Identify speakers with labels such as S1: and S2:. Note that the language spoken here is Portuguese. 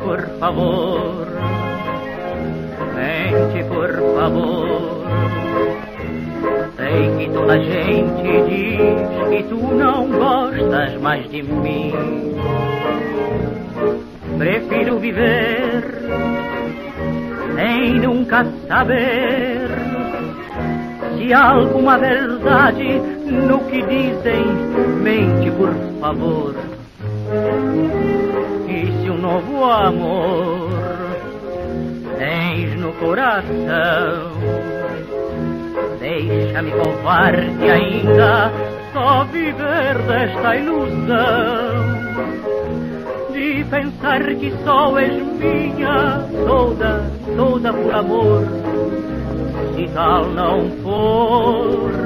S1: por favor, mente, por favor. Sei que toda a gente diz que tu não gostas mais de mim. Prefiro viver sem nunca saber se há alguma verdade no que dizem. Mente, por favor. E se um novo amor tens no coração, deixa-me covarde ainda só viver desta ilusão de pensar que só és minha, toda por amor. Se tal não for,